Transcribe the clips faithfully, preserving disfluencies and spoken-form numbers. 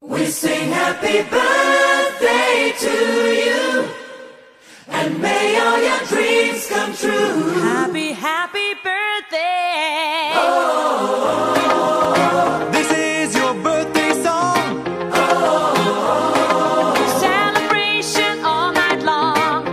We sing happy birthday to you, and may all your dreams come true. Happy, happy birthday. Oh, this is your birthday song. Oh, celebration all night long.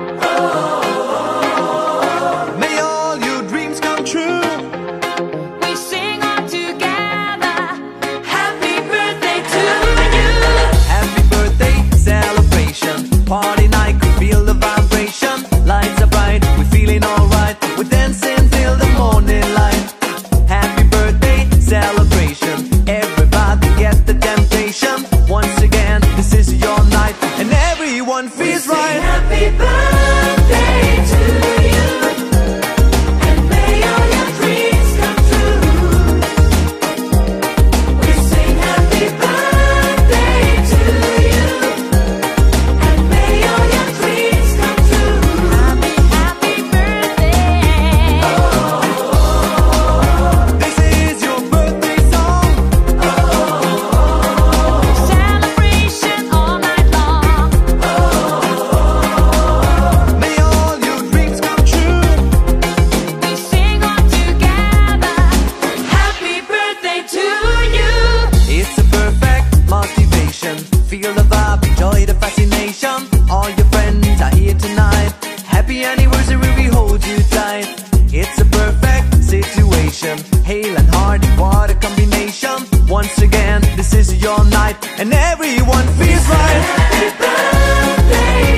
Oh, may all your dreams come true. We sing all together. happy birthday to you. Happy birthday celebration, party night, could feel the vibration. Lights are bright, we're feeling alright. We're dancing till the morning light. Happy birthday celebration, everybody get the temptation. Once again, this is your night, and everyone feels We sing right. happy birthday to you, and may all your dreams come true. We sing happy birthday to you, and may all your dreams come true. Happy, happy birthday. This is your birthday song. Celebration all night long. May all your dreams come true. We sing all together. Happy birthday to you. It's a perfect motivation. Feel the vibe, enjoy the fascination. All your friends are here tonight. Happy anniversary, we hold you tight. It's a perfect situation. Hale and hearty, what a combination. Once again, this is your night, and everyone feels right. Happy birthday